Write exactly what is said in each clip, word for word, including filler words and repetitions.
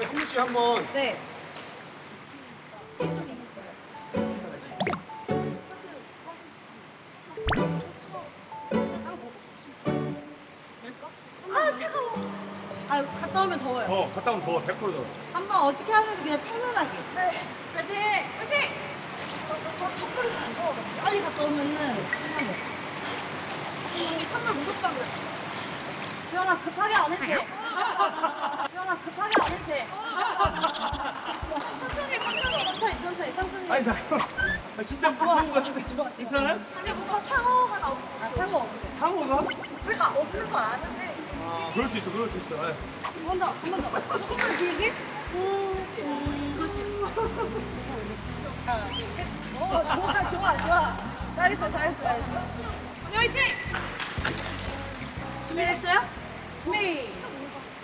현무 씨 한번. 네. 아 차가워. 아 갔다 오면 더워요. 어, 갔다 오면 더워. 백 퍼센트 더워. 한번 어떻게 하는지 그냥 편안하게. 네. 파이팅! 파이팅! 저저저 첫걸이 좀 무서워가지고. 빨리 갔다 오면은 시간이 없어. 언니 선물 무섭다 그랬어. 주연아 급하게 안 해도 돼. 주연아 급하게 안 해도 돼. 천천히 천천히. 천천히 천천히 천천히. 아니, 잠깐만. 아, 진짜 무서운 것 같은데. 괜찮아요? 근데 뭔가 상어가 나오고. 아 상어 없어요. 상어가? 우리가 없는 걸 아는데. 아, 그럴 수 있어, 그럴 수 있어. 아이. 한 번 더, 한 번 더. 조금만 길게. 그렇지. 어, 좋아, 좋아, 좋아. 잘했어, 잘했어, 잘했어. 언니 화이팅! 준비됐어요? 준비. 고!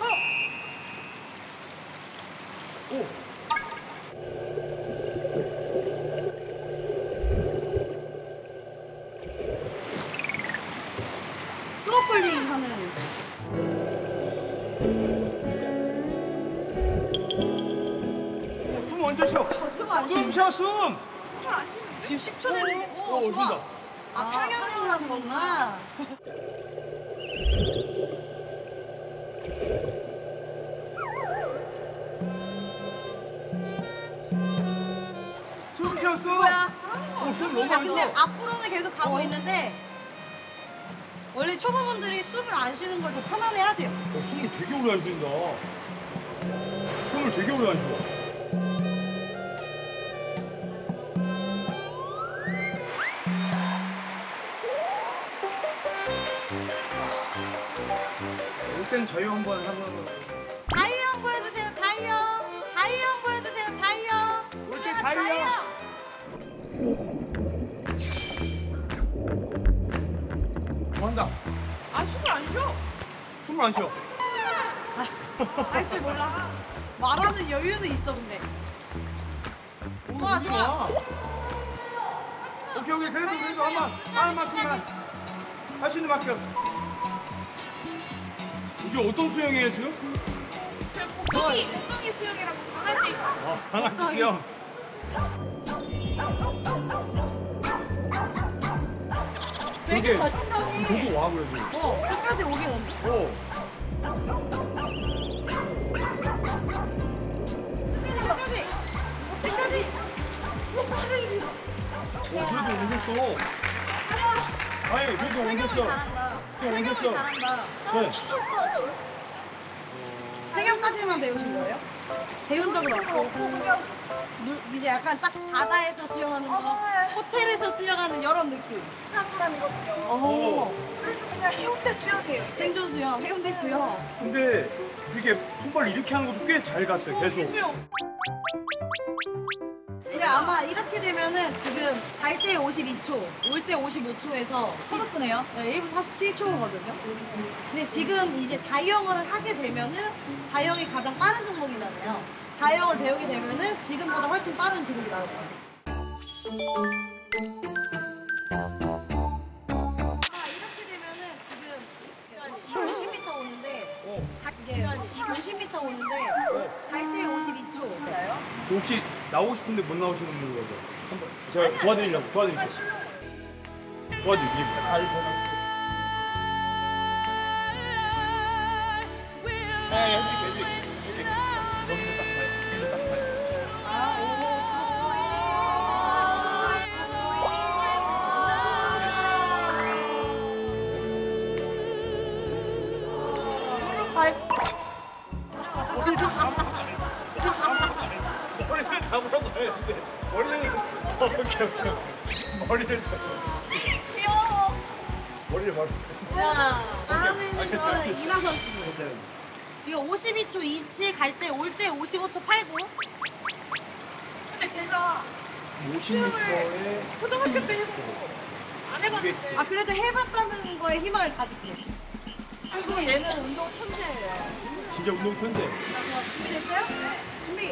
오. 스노클링 하는. 숨 언제 쉬어? 숨 안 숨 쉬어. 쉬어, 숨! 지금 십 초 됐는데. 오, 오, 좋아. 좋다. 아, 평형으로 하시는구나. 숨 쉬어, 숨! 뭐야? 어, 숨 너무 아, 안 근데 쉬어. 앞으로는 계속 가고 있는데 원래 초보분들이 숨을 안 쉬는 걸 더 편안해 하세요. 어, 숨을 되게 오래 안 쉰다. 숨을 되게 오래 안 쉬어. 일단 자유 한번 하면. 자유형 보여주세요. 자유형. 자유형 보여주세요. 자유형. 올때 자유형. 한다. 아 숨을 안 쉬어. 숨을 안 쉬어. 할 줄 몰라. 말하는 여유는 있어 근데. 오, 좋아, 너무 좋아. 오케이, 오케이. 그래도 그래도 한번 한 만큼만 할 수 있는 만큼. 이제 어떤 수영이에요 지금? 그 곰팡이 곰팡이 수영이라고 강아지. 아, 강아지 수영. 되게 저기 자신감이. 저기 와 그래도. 어, 끝까지 오긴 온다. 오. 끝까지, 끝까지. 끝까지. 오, 그래도 옮겼어. 아니, 그래도 설경이 옮겼어. 잘한다. 또 설경이 옮겼어. 잘한다. 네. 설경까지만 배우신 거예요? 배운 적은 없고. 물, 이제 약간 딱 바다에서 수영하는 거, 호텔에서 수영하는 이런 느낌. 한 사람이거든요. 어. 그래서 그냥 해운대 수영해요. 생존 수영, 해운대 수영. 근데 이게 손발 이렇게 하는 것도 꽤 잘 갔어요. 계속. 수영. 근데 아마 이렇게 되면은 지금 갈 때 오십이 초, 올 때 오십오 초에서 소득분해요. 네, 일 분 사십칠 초거든요. 근데 지금 이제 자유형을 하게 되면은 자유형이 가장 빠른 종목이잖아요. 자유형을 배우게 되면은 지금보다 훨씬 빠른 기록이 나올 거예요. 아, 이렇게 되면은 지금 이백오십 미터 오는데 어. 이게 이백오십 미터 오는데 갈 때 오십이 초. 혹시 나오고 싶은데 못 나오시는 분들 계세요? 한번 제가 도와드리려고 도와드릴게요. 도와드릴게요. 다 이거. 네, 해드릴게요. 해드릴게요. 여기서 딱 봐요. 여기서 딱 봐요. 머리를 잡으라고 머리를 잡으라고 했는데 머리는 어, 오케이 오케이 머리를 귀여워. 머리를 막 다음에 있는 거는 이나 선수. 지금 오십이 초 이치 갈 때 올 때 오십오 초 팔구. 근데 제가 오십 미터에 초등학교 때 해보고 안 해봤는데. 아 그래도 해봤다는 거에 희망을 가질게. 그리고 얘는 운동 천재예요. 진짜 운동 천재. 준비됐어요? 준비.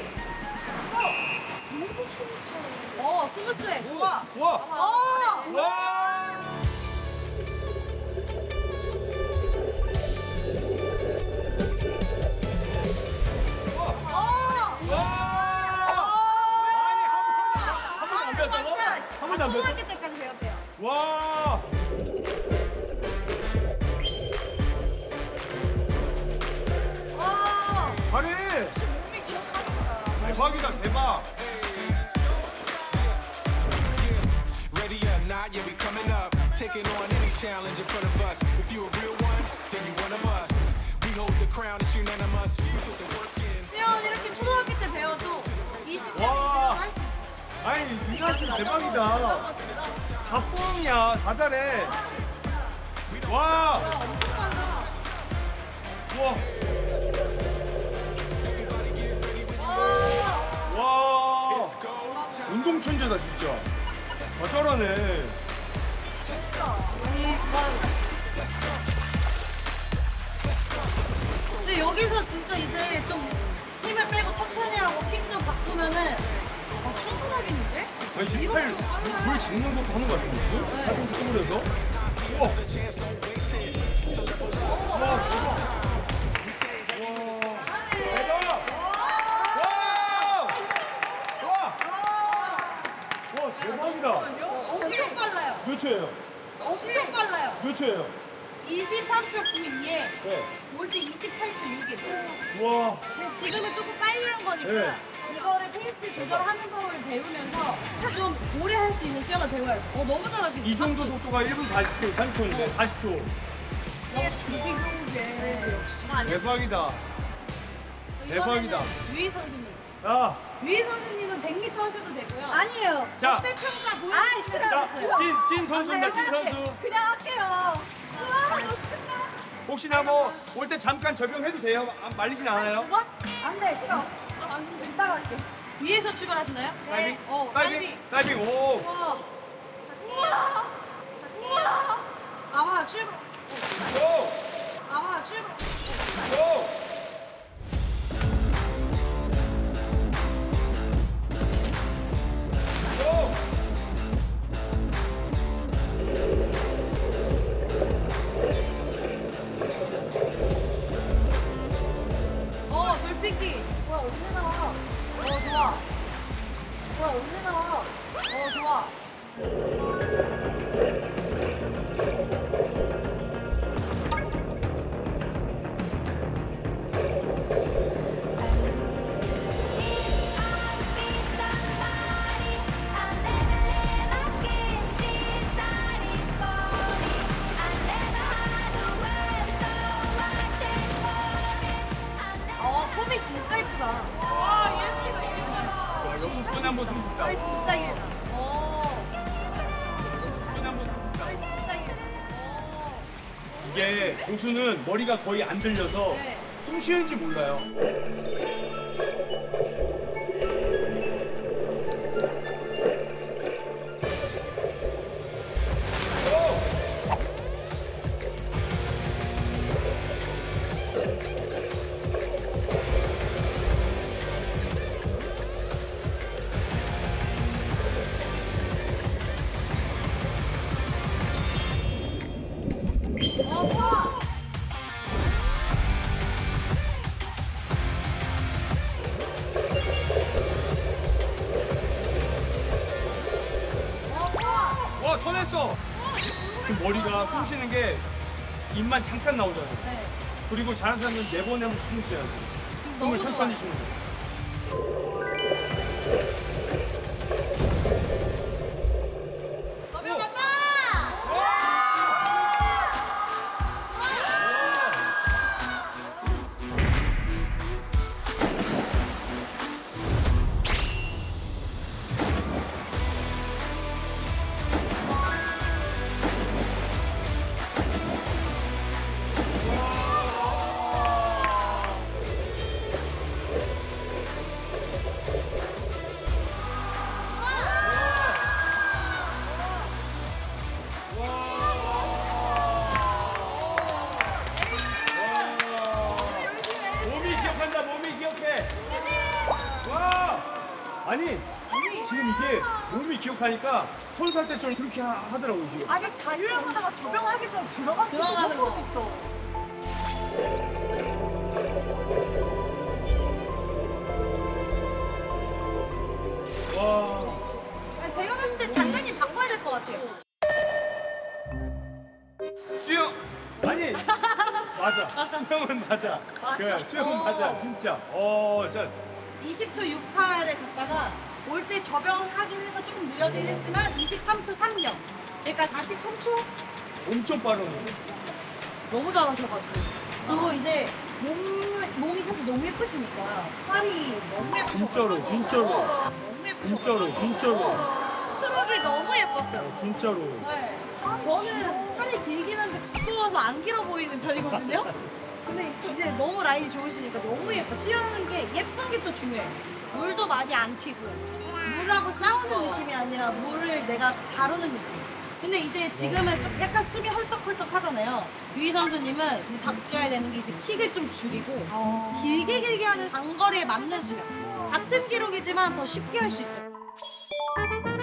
고! 어 스무스해. 좋아. 와. 어. 와. 어. 몇 초등학교 때까지 배웠대요. 와. 와. 아니 몸이 기억하는구나. 대박이다 대박. Ready or not, yeah, we coming up. Taking on any challenge in front of us. If you a real one, then you one of us. We hold the crown, it's unanimous. You put the work in. 수영 이렇게 초등학교 때 배워도 이십 년이 와. 지나도 할 수 있어. 아니 이거 좀 대박이다. 다 뻥이야. 다 잘해. 와. 엄청 빨라. 우와. 와. 와. 운동 천재다 진짜. 아 쩔어네. 근데 여기서 진짜 이제 좀 힘을 빼고 천천히 하고 킹좀 바꾸면은 아, 충분하겠는데? 아니 지금 팔, 물 잡는 것도 하는 거 같은데 지금? 팔꿈치 구부려서? 우와! 와 진짜! 대박! 와! 와! 와 대박이다! 엄청 빨라요. 몇 초예요? 엄청 빨라요. 몇 초예요? 이십삼 초 구이에 네. 올 때 이십팔 초 육이에요. 와! 근데 지금은 조금 빨리 한 거니까 네. 이거를 페이스 조절하는 법을 배우면서 좀 오래 할 수 있는 수영을 배워야 돼. 어 너무 잘하시네. 이 정도 속도가 일 분 사십 초, 삼십 초인데 사십 초. 역시 네. 대박이다. 대박이다. 유희 선수님. 야! 유희 선수님은 백 미터 하셔도 되고요. 아니에요. 자! 어때 평가 아, 보여주시면 자, 좋겠어요. 찐, 찐 선수입니다, 찐 선수. 그냥 할게요. 우와, 멋있겠다. 혹시나 뭐 올 때 잠깐 적용해도 돼요? 아, 말리진 않아요? 두 번? 안 돼, 싫어. 당신 이따가 할게. 위에서 출발하시나요? 다이빙? 어, 다이빙? 다이빙, 오! 와, 우와. 우와. 아마 출발. 오! 아마 출발. 오! 오! 어, 돌핀기. 와, 언제 나와? 어, 좋아. 와, 언제 나와? 어, 좋아. 어, 폼이 진짜 이쁘다. 와, 이에스티가 이쁘다. 와, 이거 끈 한번 씁니다. 빨리 진짜 길다. 어, 끈 한번 씁니다. 빨리 진짜 길다. 어. 이게 고수는 머리가 거의 안 들려서 네. 숨 쉬는지 몰라요. 어, 좋아. 어, 좋아. 와, 터냈어! 그 머리가 숨 쉬는 게 입만 잠깐 나오잖아요. 네. 그리고 잘하는 사람은 네 번에 한 번씩 숨을 쉬어야지. 숨을 너무 천천히 좋아요. 쉬는 거. 넘어간다! 몸이 기억한다, 몸이 기억해. 와! 아니, 지금 이게 몸이 기억하니까 선수할 때처럼 그렇게 하, 하더라고요, 지금. 아니, 자유형하다가 조명하기 전에 들어가는 게 들어가는 너무 거. 멋있어. 와. 아니, 제가 봤을 때 단장님 바꿔야 맞아. 맞아. 그래, 수영 어. 맞아, 진짜. 어, 자, 이십 초 육십팔에 갔다가 올 때 접영하긴 해서 조금 느려지긴 했지만 이십삼 초 삼십. 그러니까 사십삼 초 엄청 빠르네. 너무 잘하셔가지고. 그리고 이제 몸, 몸이 사실 너무 예쁘시니까 팔이 너무 예쁘셔가지고. 진짜로, 진짜로. 너무 예쁘셔가지고. 진짜로, 진짜로. 스트로크 너무 예뻤어요. 진짜로. 네. 저는 팔이 길긴 한데 두꺼워서 안 길어 보이는 편이거든요. 근데 이제 너무 라인이 좋으시니까 너무 예뻐. 수영하는 게 예쁜 게 또 중요해. 물도 많이 안 튀고 물하고 싸우는 느낌이 아니라 물을 내가 다루는 느낌. 근데 이제 지금은 좀 약간 숨이 헐떡헐떡 하잖아요. 유희 선수님은 바뀌어야 되는 게 이제 킥을 좀 줄이고 길게 길게 하는 장거리에 맞는 수영. 같은 기록이지만 더 쉽게 할 수 있어요.